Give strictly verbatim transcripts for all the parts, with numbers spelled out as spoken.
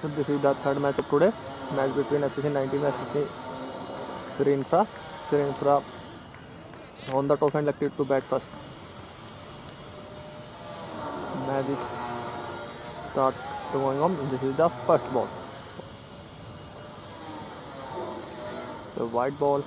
So this is the third match of today. Match between F C nineteen and F C Sri Infra. Sri Infra on the top and elected to bat first. Match is start going on. This is the first ball. The white ball.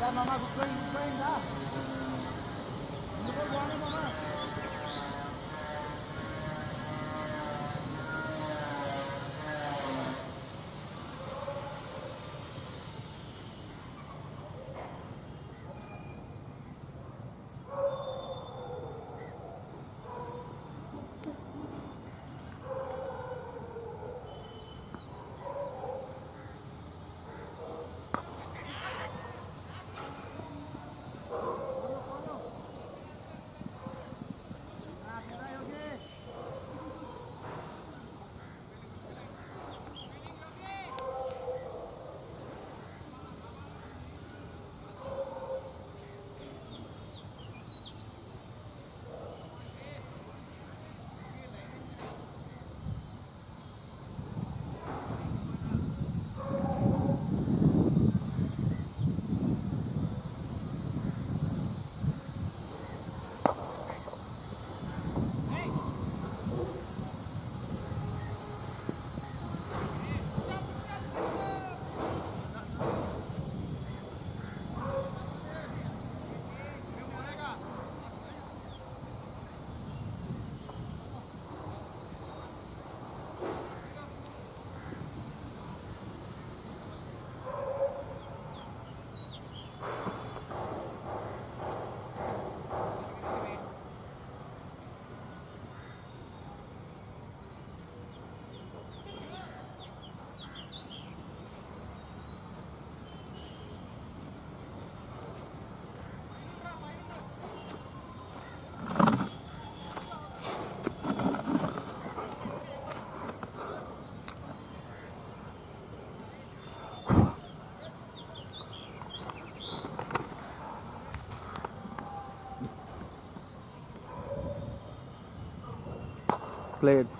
Played.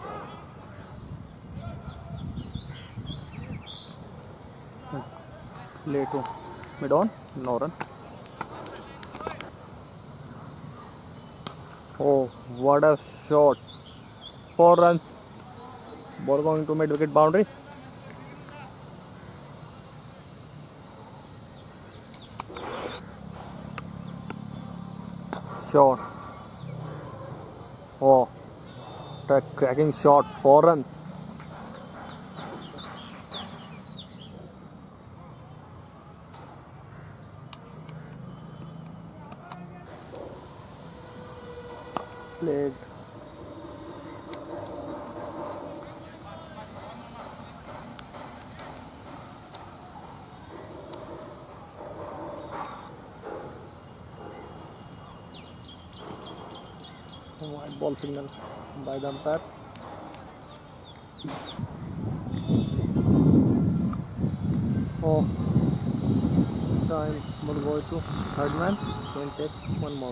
Play to mid on, no run. Oh, what a shot! Four runs. Ball going to mid wicket boundary. Shot. Oh, that cracking shot. Four runs. Played. White ball signal by the umpire. Oh, time will go to third man. Can take one more.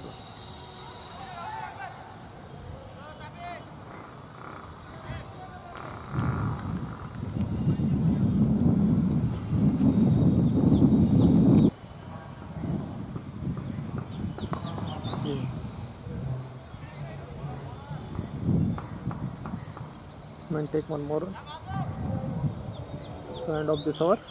Man take one more. End of this over.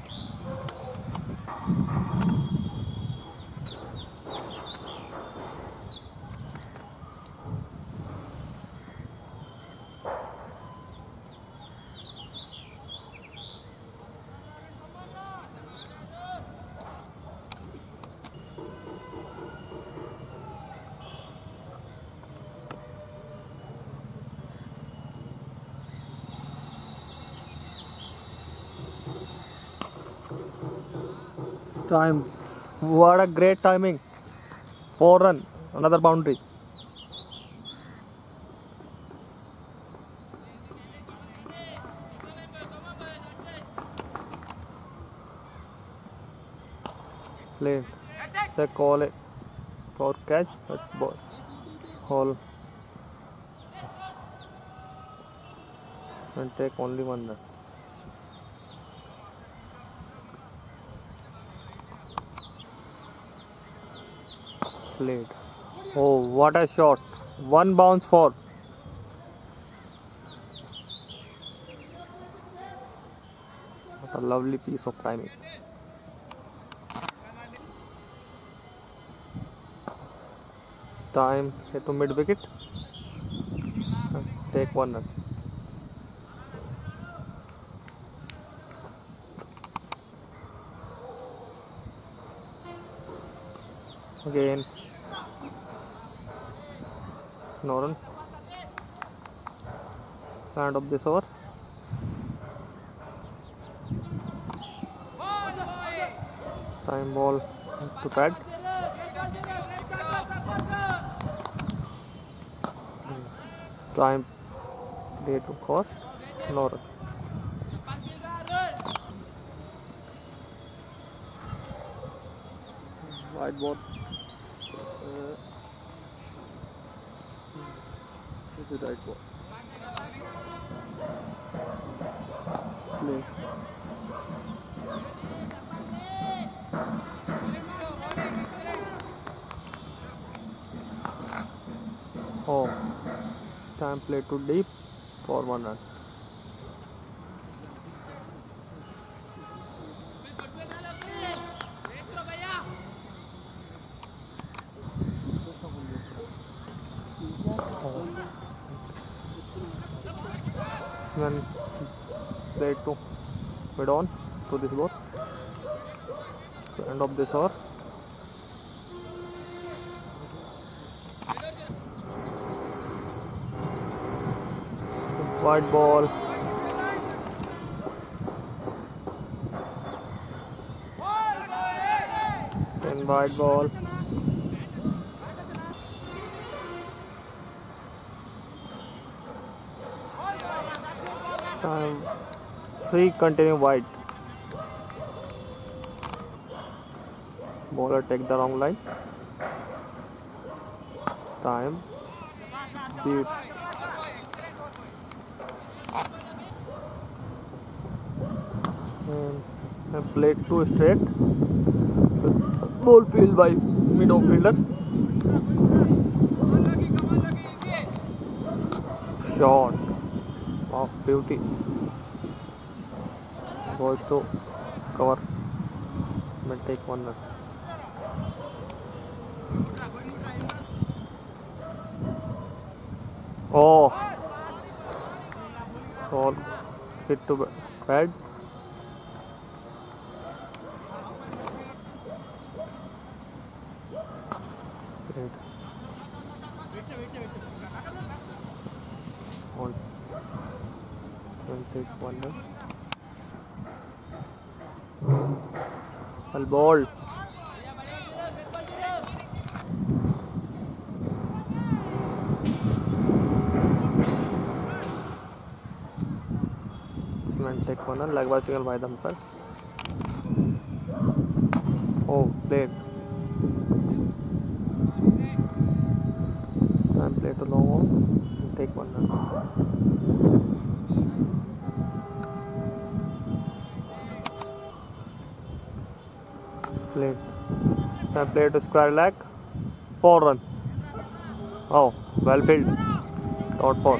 Time. What a great timing. Four run. Another boundary. Play. They call it for catch. But ball. Hole. And take only one run. Played. Oh, what a shot. One bounce for. What a lovely piece of timing. Time hit to mid wicket. Take one run. Again, no run. End of this over. Time ball to pad. Time day to course. No run. Wide ball. Uh, this is right ball. Play. Oh, time play too deep for one run. Then play to mid on to this ball. So end of this over. White ball. Then white ball. Time three continue wide. Bowler take the wrong line. Time deep. And play two straight. Ball field by mid outfielder. Shot of beauty. Goes to cover. May take one run. Oh, ball hit to pad. On. Can take one run. Well ball. Cement take one run. Leg by single by the umpire. Oh, played. Time play to long on. Take one run. Played. Time play to square leg. Four run. Oh, well filled. Not four.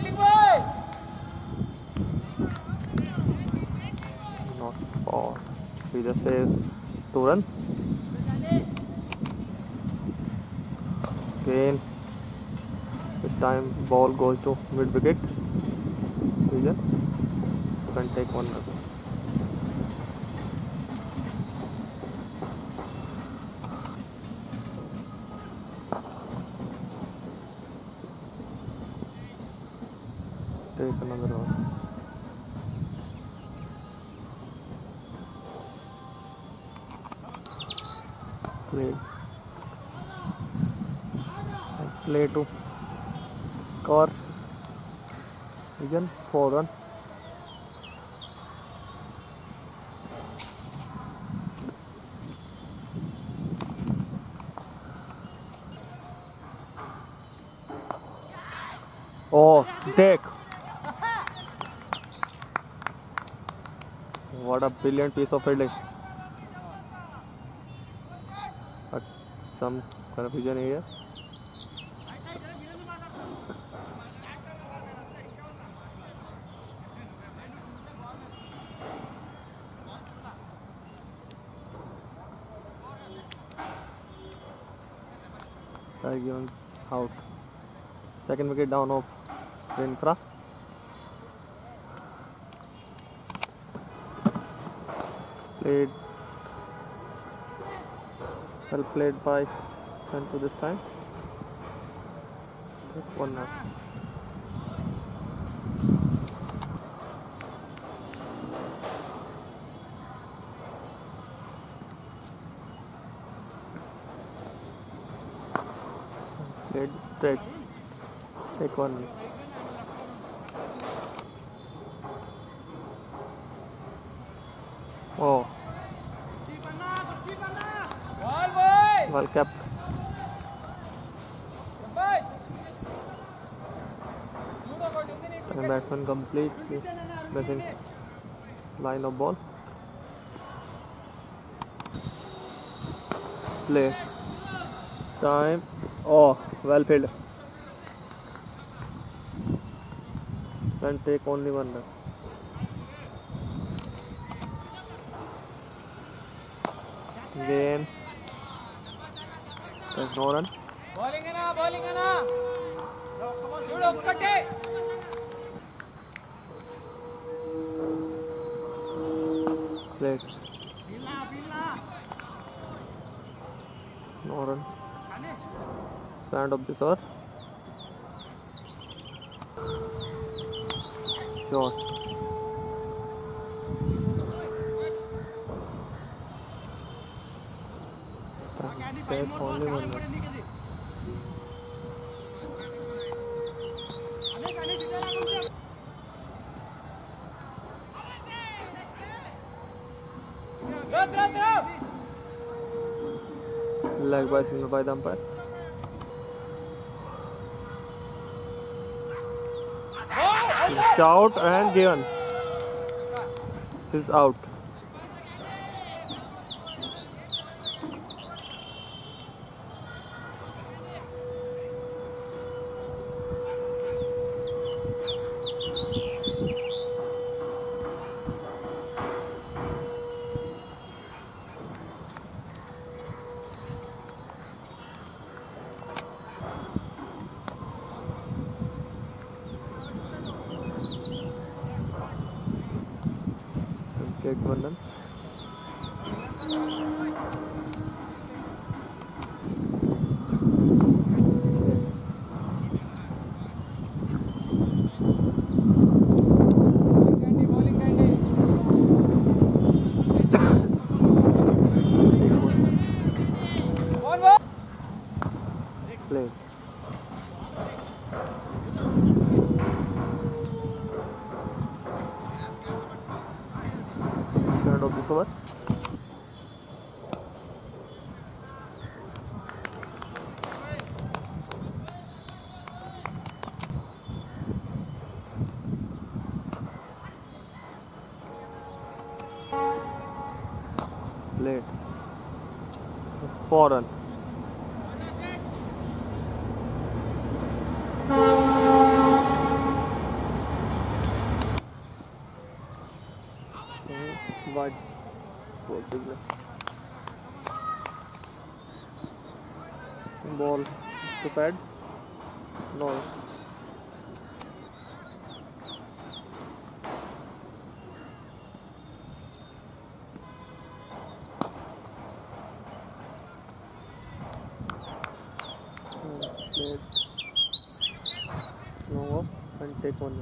Not four. We just say two run. Again. This time ball goes to mid wicket. Vision. Can take one run. Take another one. Play. Play to cover. Vision. Four run. Oh, take. What a brilliant piece of fielding. But some confusion here. Sai given out. Second wicket down of Infra. Played well played by Santu this time. One now. Played straight. Take one. Oh. Well kept. And batsman completely missing line of ball. Play. Time. Oh, well played. And take only one run. Game. There's no run. Bowling ana, bowling ana. Judo ukkate. Played. No run. Stand of this over. Shot. Take only one run. Leg by signal by the umpire. It's out and given. This is out. Take one run. Play. End of this over. Played. Four run. Wide ball signal. Ball to pad. No. Played. No off and take one.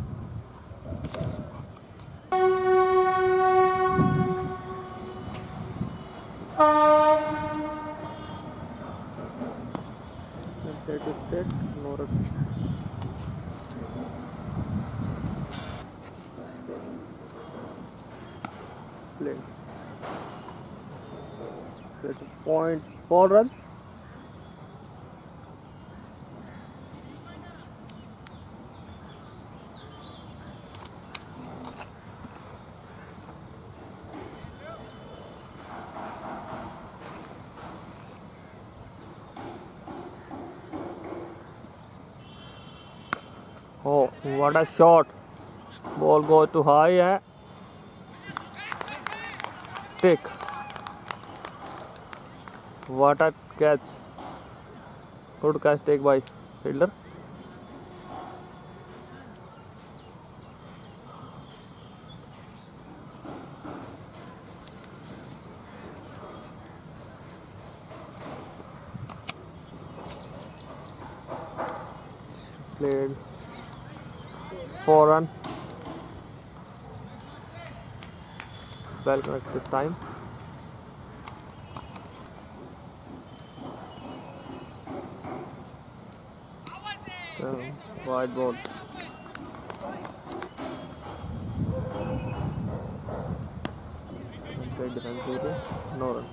That is that, no run. Play. That is point four runs. Oh, what a shot. Ball go too high and take. What a catch. Good catch take by fielder. Played four run. Well connected this time. Um, wide ball. And played defensively. No run.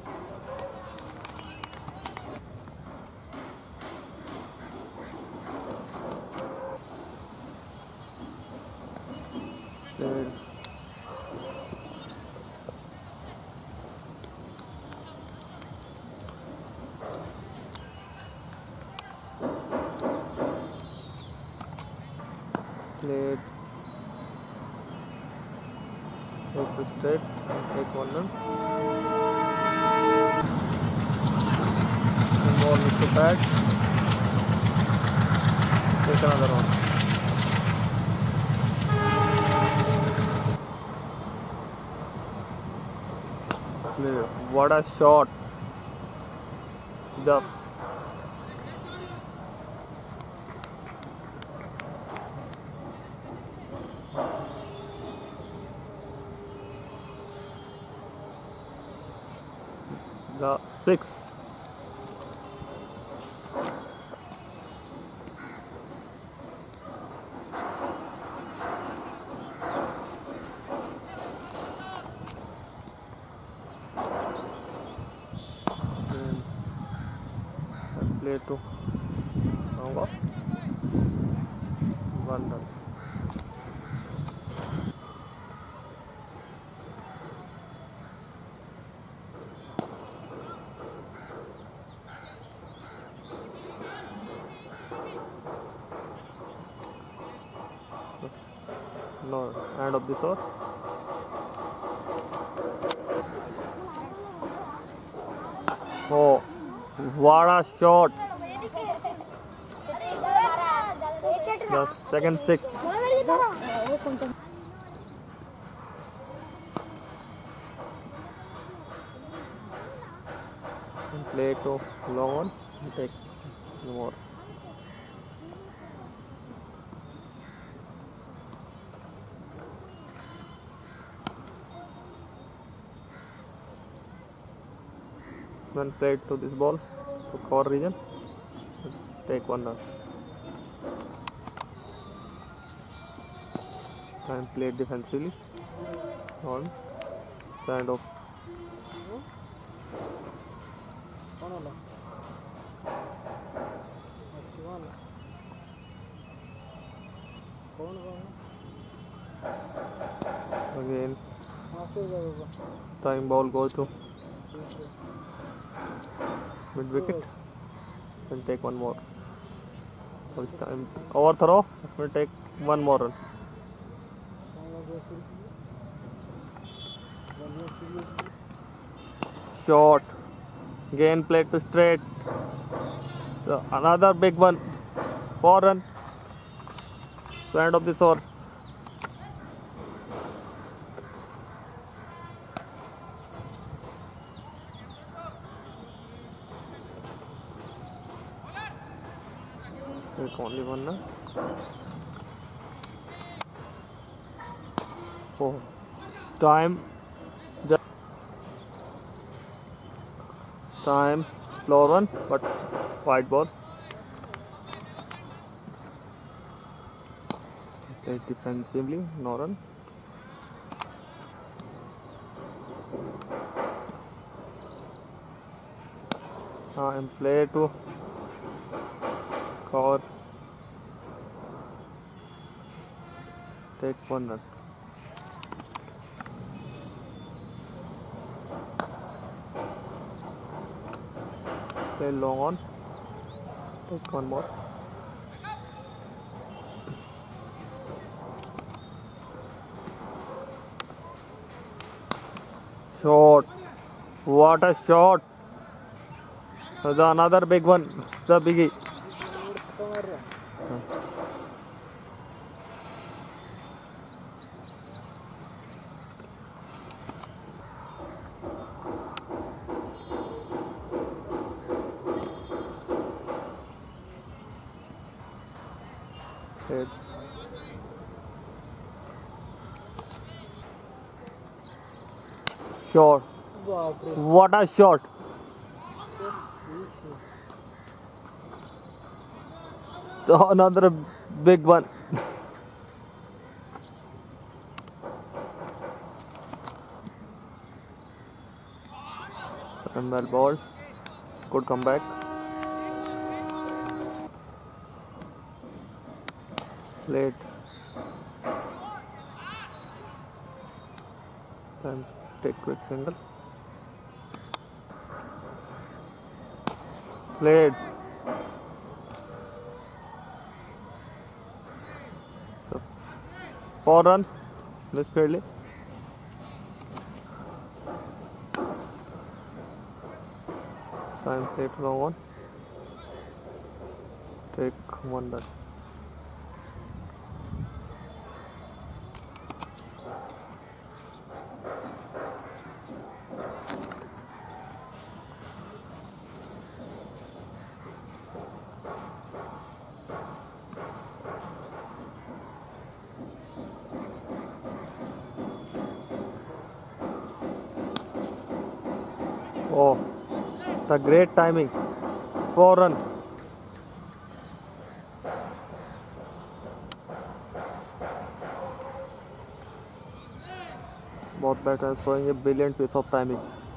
Played played take to straight and take one run. And ball needs to pad. Take another one. Play. What a shot! The the six. And and play to Nongo. One run. No, end of this over. Oh, what a shot! The second six. And play to long one. Take more. When played to this ball to cover region, take one run. And played defensively on side of again. Time ball goes to mid wicket and take one more. This time overthrow, will take one more run. Short, again played to straight. So another big one, four run. So end of this over. Take only one run. Oh, time, just time, slow run, but wide ball. Play defensively, no run. Uh, and play to cover. Take one run. Play long on. Take one more. Shot. What a shot. So the another big one, the biggie. Eight. Shot. What a shot. So another big one. And well ball. Good comeback. Late. Then take quick single. Played. So four run. Missed fairly. Time played for one. Take one run. Oh, the great timing. Four run. Both batters showing a brilliant piece of timing.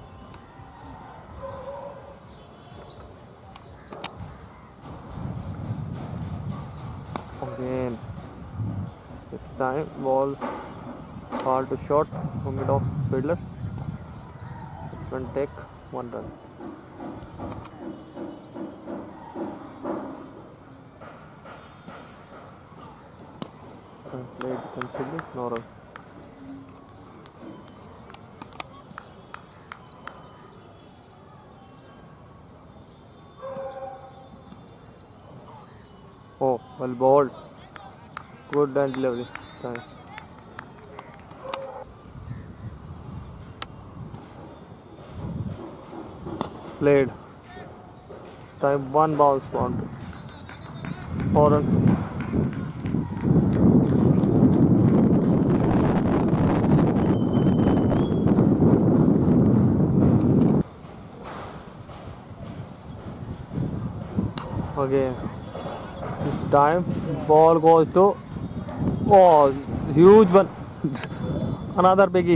Again, this time ball hard to short from mid off fielder. It can take one run. And played defensively, no run. Oh, well bowled. Good and delivery. Time. Played. Time one bounce boundary. Four run. Again. This time ball goes to oh huge one. Another biggie.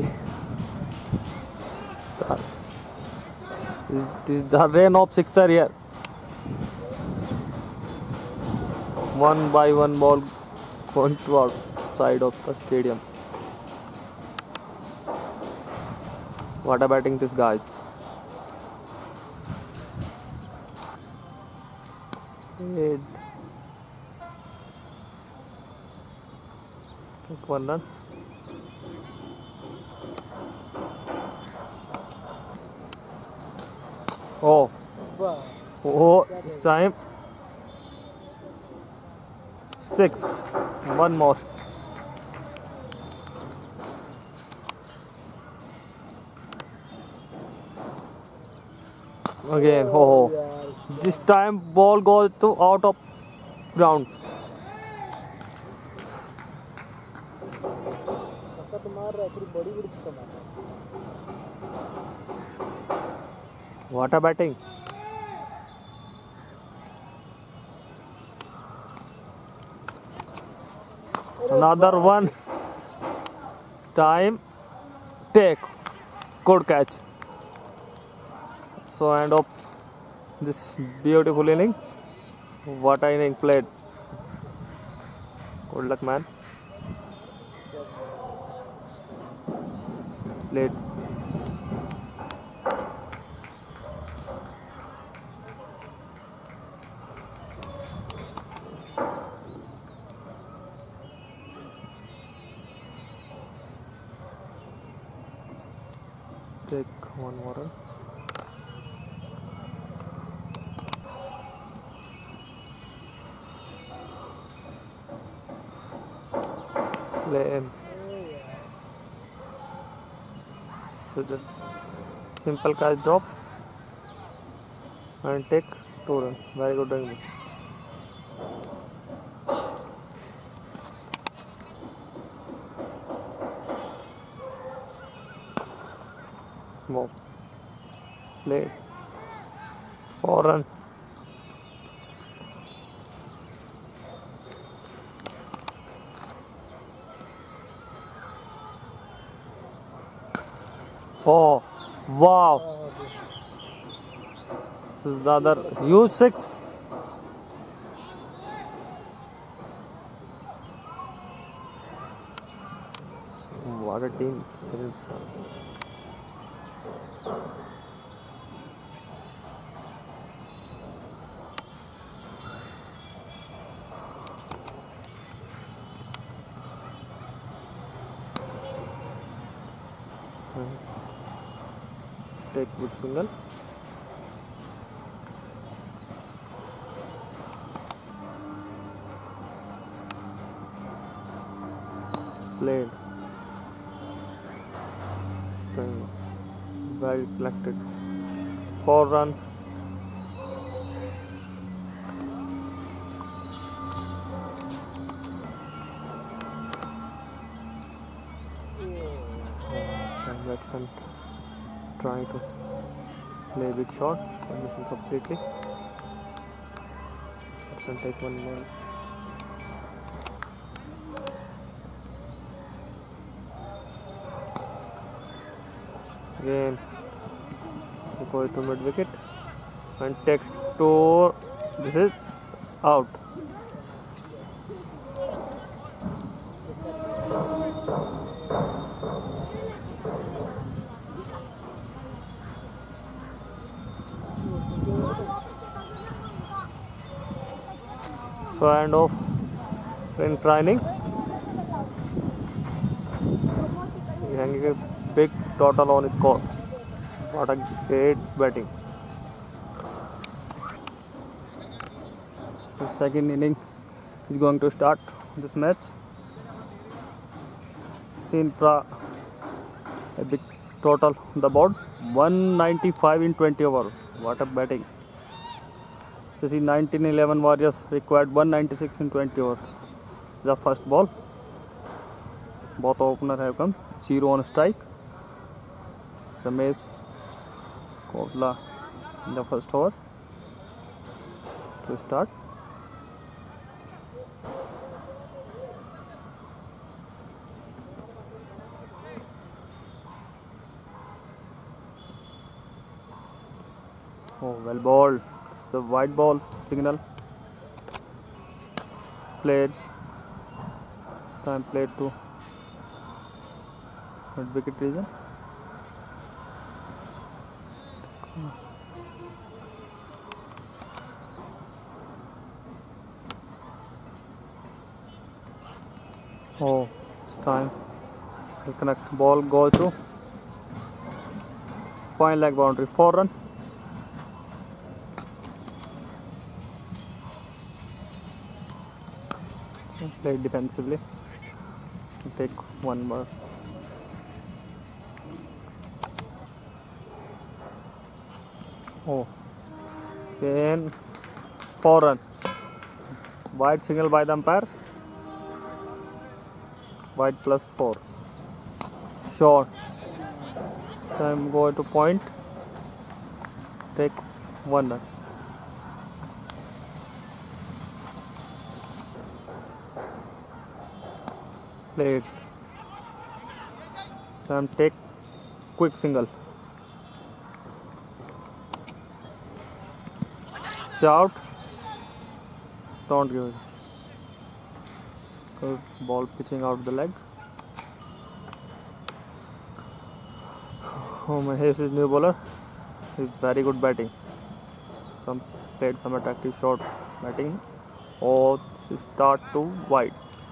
This is the rain of sixer here. One by one ball going to outside of the stadium. What a batting this guy. Eight. Take one run. Oh, oh, this time six. One more. Again, oh, this time ball goes to out of ground. What a batting. Another one. Time. Take. Good catch. So end of this beautiful inning. What an inning played. Good luck, man. Played. Take one more run. Lane. So just simple catch drop and take two run. Very good doing. Wow. Play. Four run. Oh, wow. This is the other huge six. What a team. Take good single. Played. Well collected. Four run. And batsman trying to play big shot, missing completely. Batsman take one more. Again, go to mid wicket and take two. This is out. So end of in training. Hanging a big total on score. What a great batting. The second inning is going to start this match. Sinpra a big total on the board. one ninety-five in twenty overs. What a batting. So see nineteen eleven Warriors required one ninety-six in twenty overs. The first ball. Both openers have come. Zero on strike. Ramesh Kovla in the first over to start. Oh, well balled. It's the white ball signal. Played. Time played to mid wicket region. Oh, it's time. The connect ball go through. Fine leg boundary, four run. Played defensively. Take one more. Oh, then four run. Wide signal by the umpire. Wide plus four. Short. Time go to point. Take one run. Played. Time take quick single. Shout. Don't give it. Good ball pitching out the leg. Oh, Mahesh is new bowler. He's very good batting. Some played some attractive shot batting. Oh, this is start to wide.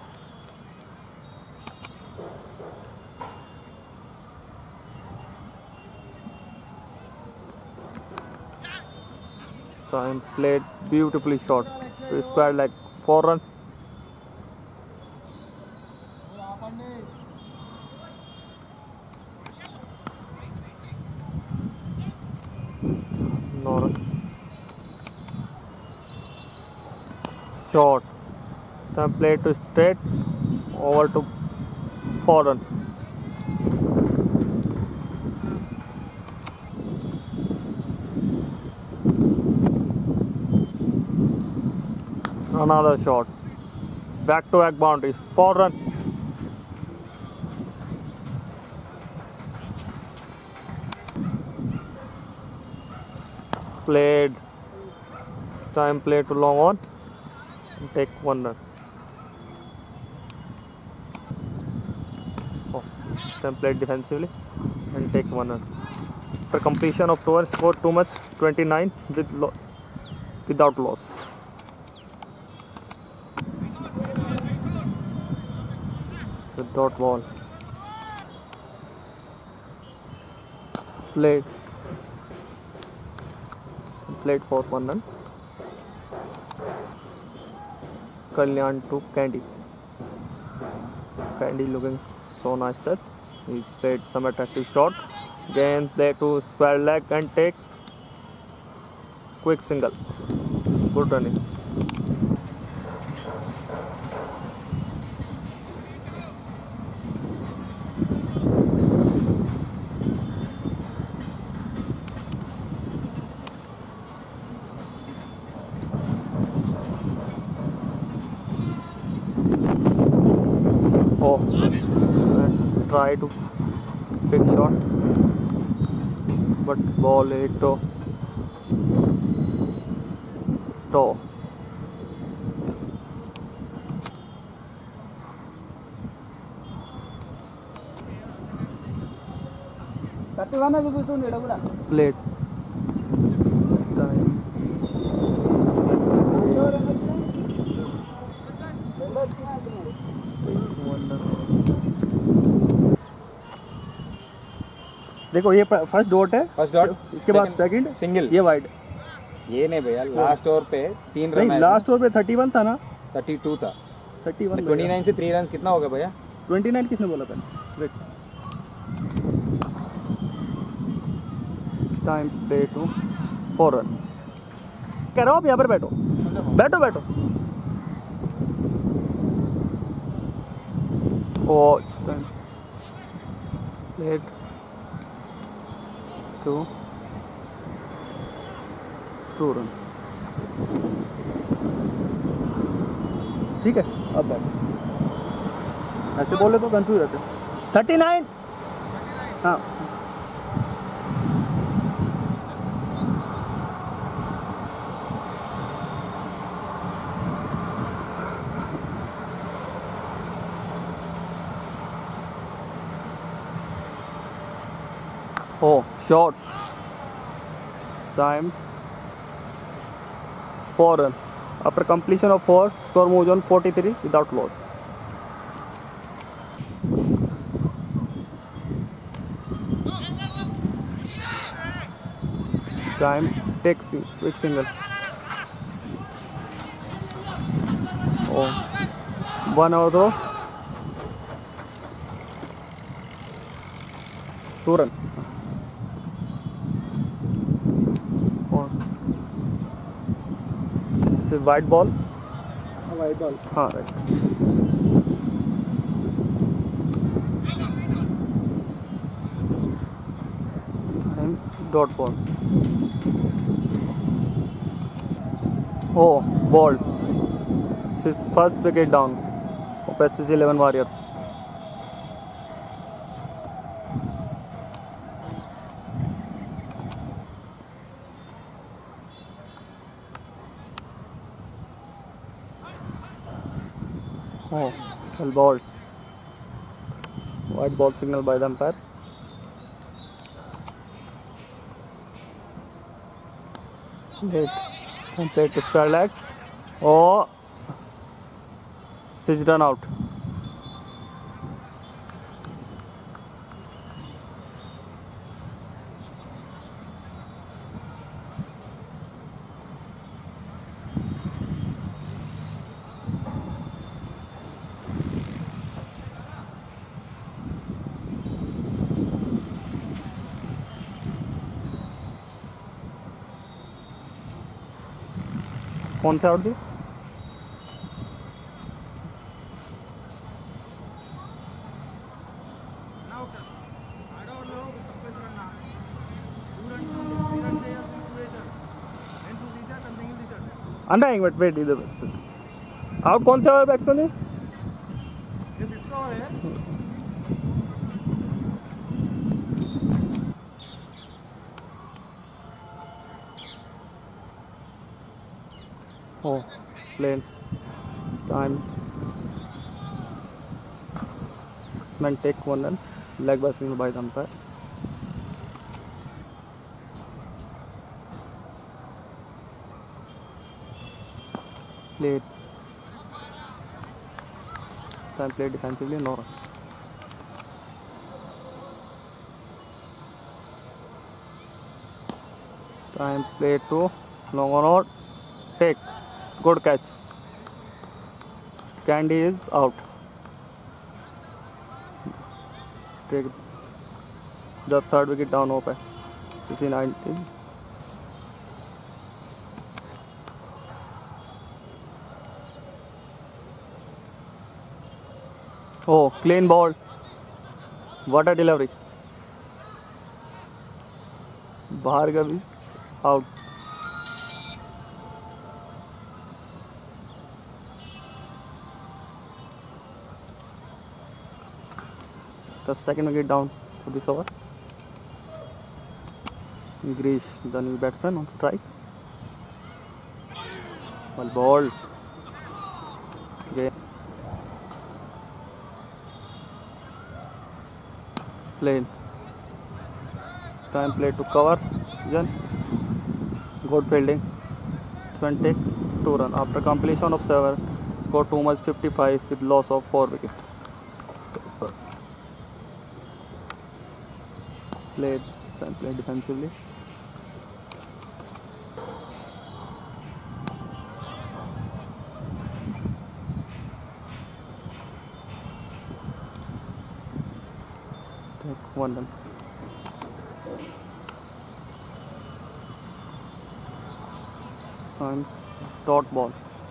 Time played beautifully shot to square leg, four run. short. Then play to straight over to foreign. Another shot. Back to back boundaries. Foreign. Played. Time play to long on. And take one run. Oh, then played defensively and take one run. For completion of tour, score too much twenty-nine with lo without loss. Without ball. Played. Played for one run. Kalyan to Candy. Candy looking so nice touch. He played some attractive shot. Again play to square leg and take quick single. Good running. Oh, and try to pick shot, but ball hit to toe. Plate. Time. देखो ये first dot है, first dot, इसके बाद second single, ये wide. ये नहीं भैया, last over पे तीन रन। नहीं, लास्ट ओवर पे थर्टी वन था ना, थर्टी टू था। थर्टी वन ट्वेंटी नाइन से थ्री रन कितना हो गया भैया? ट्वेंटी नाइन किसने बोला था? Wait, time play two four run. कह रहा हूँ आप यहाँ पर बैठो, बैठो बैठो। ओ प्लेट टू टू रन। ठीक है, अब बैठ। ऐसे बोले तो कंफ्यूज रहते। Thirty nine. हाँ, oh short, time four run. After completion of four, score moves on forty-three without loss. Time takes quick single. Oh, one over throw, two run. White ball, white ball, हाँ right. Dot ball. ओ ball, first wicket down of H S eleven warriors. Oh, well ball. White ball signal by the umpire. Late. And play to square leg. Oh, six run out. कौन सा out दिया? अंडा एक minute wait इधर out कौन सा batsman है ये फिफ्थ ओवर है oh plane time man take one run leg by single by the umpire play time play defensively no run time play to long on out take good catch Candy is out take the third wicket down open C C nineteen oh clean ball what a delivery Bhargav is out the second wicket down for this over Grish the new batsman on strike well ball game plane time play to cover Jan good fielding twenty two run after completion of seven score too much fifty-five with loss of four wicket played time play defensively take one run sign dot ball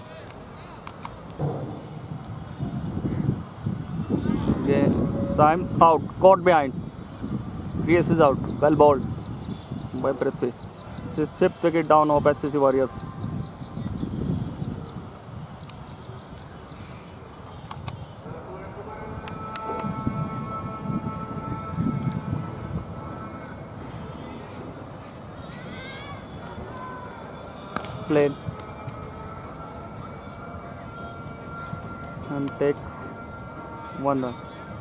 game time out caught behind Reese is out well bowled by Prithvi fifth wicket down of H C C Warriors played and take one run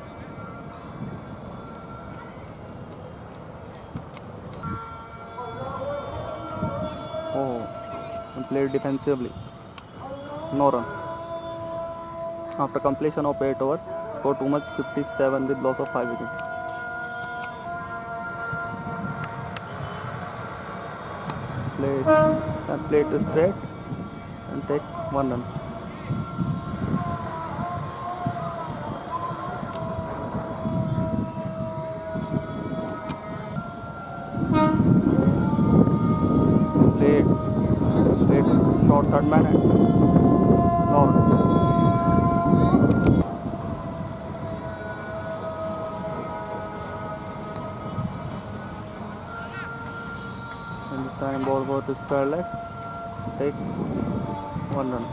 oh and played defensively no run after completion of eight over score too much fifty-seven with loss of five wicket played and played to straight and take one run played played short third man and no run and this time ball go to square leg take one run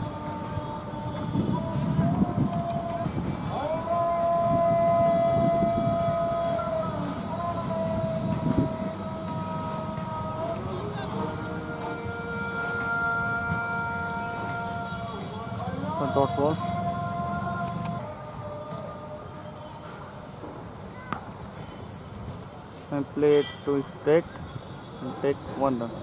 one dot ball and play to straight and take one run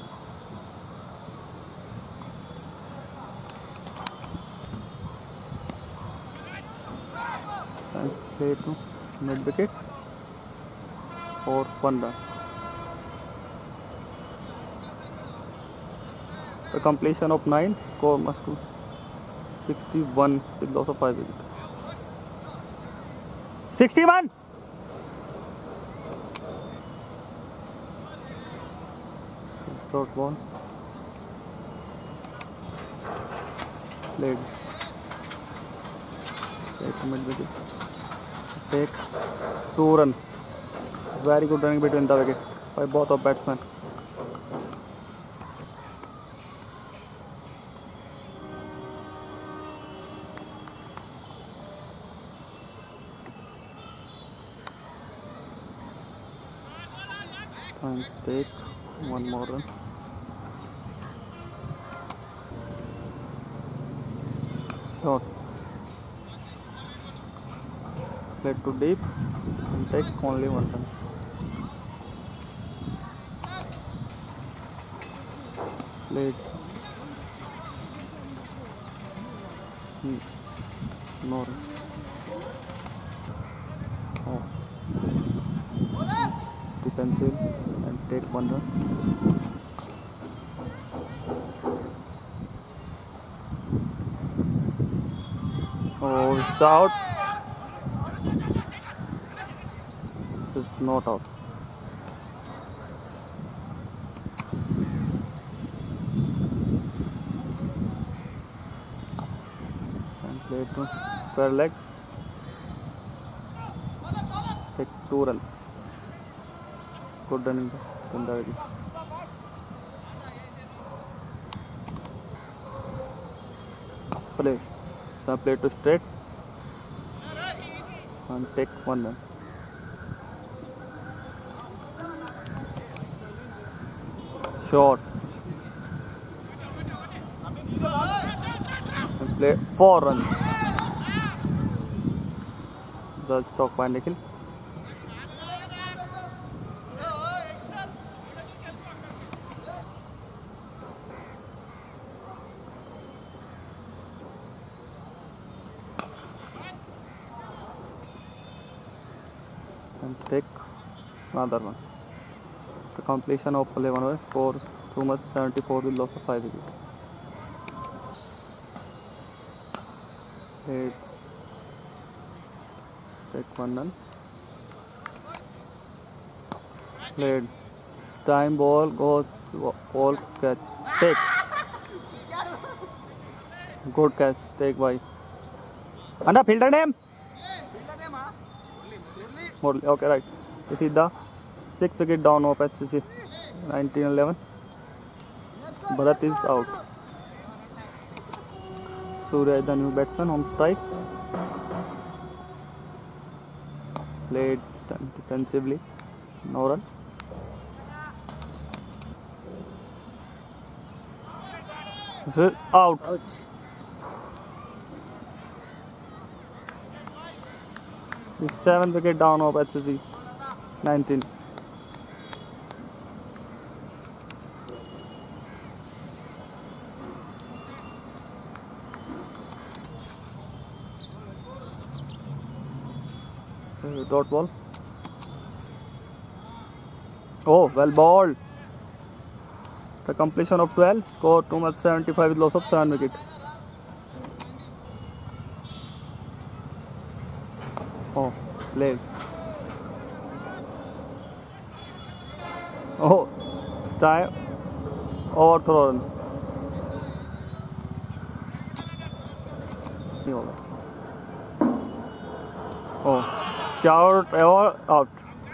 and play to mid wicket for one run the completion of nine score must to sixty-one with loss of five wicket sixty-one short ball played take mid wicket take two run very good running between the wicket by both of batsmen and take one more run. Short. Play too deep and take only one run. Play. Hmm. No run. Oh. Defensive and take one run. Oh, it's out. It's not out. And play to square leg. Take two runs. Good running in the play. Now play to straight and take one run. Short and play four runs. The stock by Nikhil. And take another one. The completion of eleven overs, score two much seventy-four with loss of five wickets. Eight. Take one run. Played. Time ball goes ball catch. Take. Good catch. Take by. Under fielder name. Morley. Okay, right. This is the sixth wicket down of H C C nineteen eleven. Bharat is out. Surya is the new batsman on strike. Played defensively. No run. This is out. Ouch. The seventh wicket down of H C C nineteen. Uh, dot ball. Oh, well balled. The completion of twelve, score two much seventy-five with loss of seven wickets. Oh, play. Oh, it's time. Overthrown. Oh, shout or out.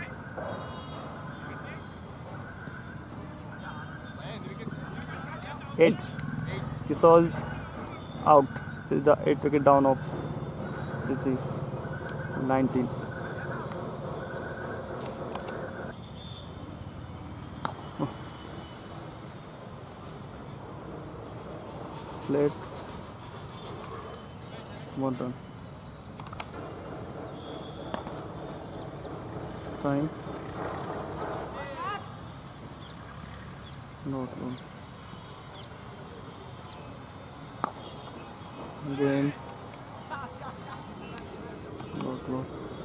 Eight. Kisol out. This is the eight wicket down of C C nineteen. Played one run. Time. Not one. Again. Not one.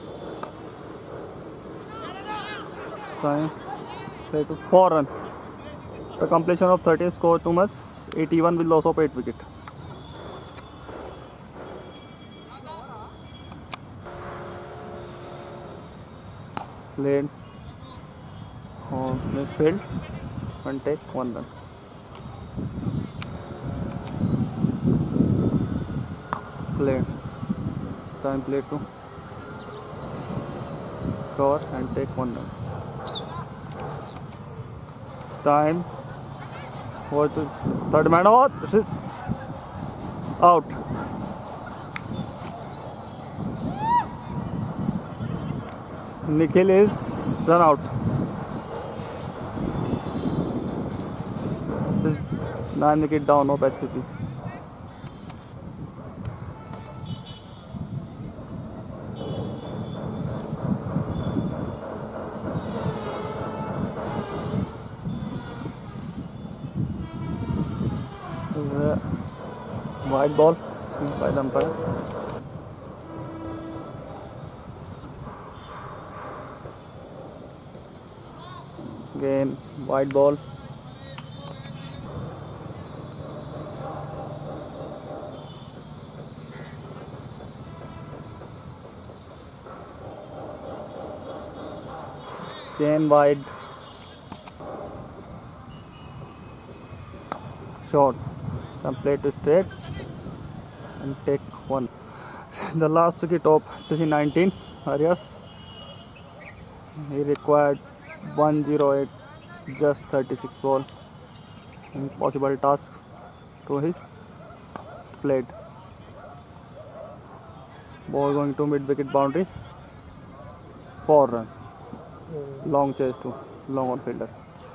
Time. Play to four run. The completion of thirteen, score too much eighty-one with loss of eight wicket. Played on this field and take one run. Played. Time play to cover and take one run. Time. What is third man out? This is out. Nikhil is run out. nine wicket down of H C C. So, white ball by the umpire. Again, white ball. Again, wide. Short. Complete to straight and take one. The last wicket of C C nineteen, Arias. He required one oh eight, just thirty-six ball. Impossible task to his plate. Ball going to mid wicket boundary. Four run. Long chase to long on fielder.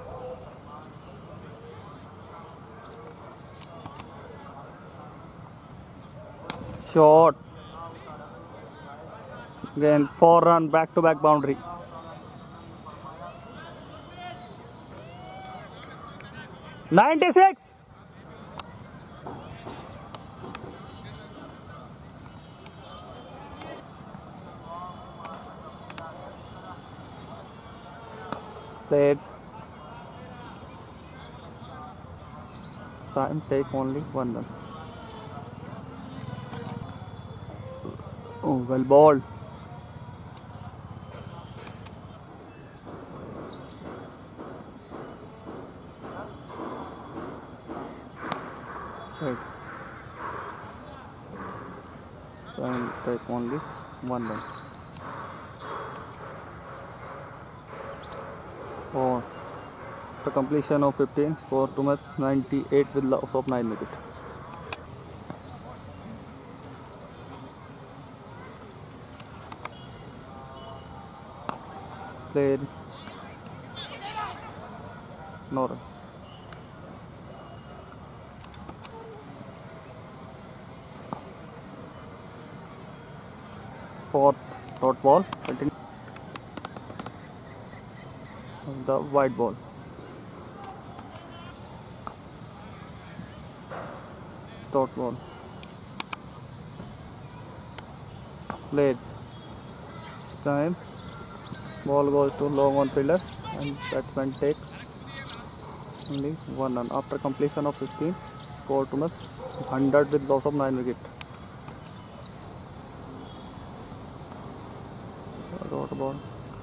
Short. Again, four run back to back boundary. ninety-six. Played. Time take only one run. Oh, well balled. Right. Time take only one run. Oh, the completion of fifteen, score too much, ninety-eight with loss of nine wicket. Played. No run. Fourth dot ball. Continue. The white ball. Dot ball. Played. This time ball goes to long on fielder and batsman take only one run. After completion of fifteen, score to miss one hundred with loss of nine wicket. Dot ball.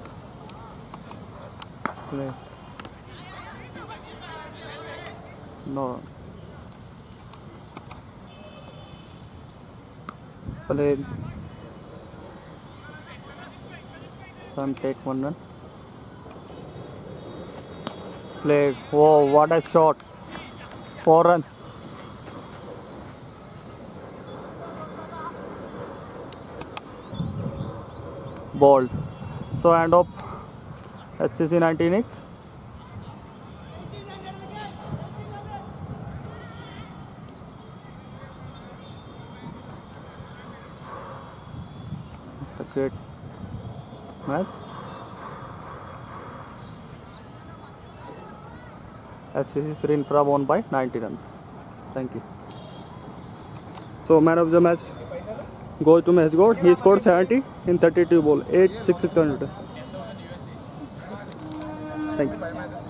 Play. No run. Played. Some take one run. Played. Whoa, what a shot. Four run. Ball. So end of H C C nineteen innings. A great match. H C C Sri Infra won by ninety runs. Thank you. So man of the match goes to Mahesh Gaur. He scored seventy in thirty-two ball. eight sixes converted. Thank you.